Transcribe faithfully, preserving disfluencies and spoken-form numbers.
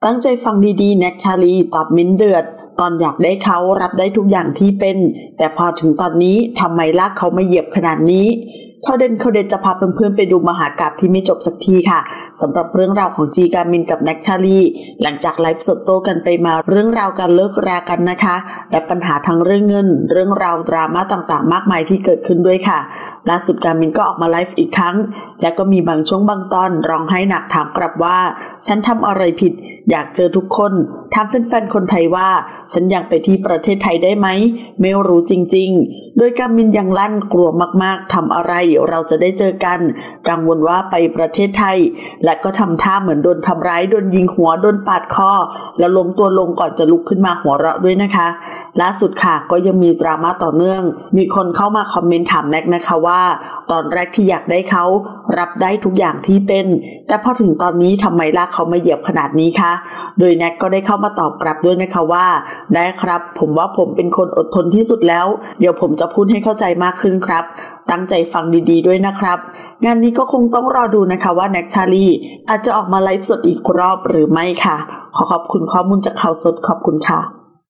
ตั้งใจฟังดีๆแน็กชาลีตอบมิ้นเดือดตอนอยากได้เขารับได้ทุกอย่างที่เป็นแต่พอถึงตอนนี้ทำไมลากเขามาเหยียบขนาดนี้ข้อเด่นข้อเด็ดจะพาเพื่อนๆไปดูมหากาพย์ที่ไม่จบสักทีค่ะสำหรับเรื่องราวของจีการมินกับแน็กชาลีหลังจากไลฟ์สดโต้กันไปมาเรื่องราวการเลิกรากันนะคะและปัญหาทั้งเรื่องเงินเรื่องราวดราม่าต่างๆมากมายที่เกิดขึ้นด้วยค่ะล่าสุดการมินก็ออกมาไลฟ์อีกครั้งและก็มีบางช่วงบางตอนร้องไห้หนักถามกลับว่าฉันทำอะไรผิดอยากเจอทุกคนถามแฟนๆคนไทยว่าฉันอยากไปที่ประเทศไทยได้ไหมไม่รู้จริงๆโดยการมินยังลั่นกลัวมากๆทำอะไรเราจะได้เจอกันกังวลว่าไปประเทศไทยและก็ทำท่าเหมือนโดนทำร้ายโดนยิงหัวโดนปาดคอแล้วล้มตัวลงก่อนจะลุกขึ้นมาหัวเราะด้วยนะคะล่าสุดค่ะก็ยังมีดราม่าต่อเนื่องมีคนเข้ามาคอมเมนต์ถามแน็กนะคะว่าตอนแรกที่อยากได้เขารับได้ทุกอย่างที่เป็นแต่พอถึงตอนนี้ทำไมลากเขามาเหยียบขนาดนี้คะโดยแน็กก็ได้เข้ามาตอบกลับด้วยนะคะว่าได้ครับผมว่าผมเป็นคนอดทนที่สุดแล้วเดี๋ยวผมจะพูดให้เข้าใจมากขึ้นครับตั้งใจฟังดีๆด้วยนะครับงานนี้ก็คงต้องรอดูนะคะว่าแน็กชาลีอาจจะออกมาไลฟ์สดอีกรอบหรือไม่ค่ะขอขอบคุณข้อมูลจากข่าวสดขอบคุณค่ะ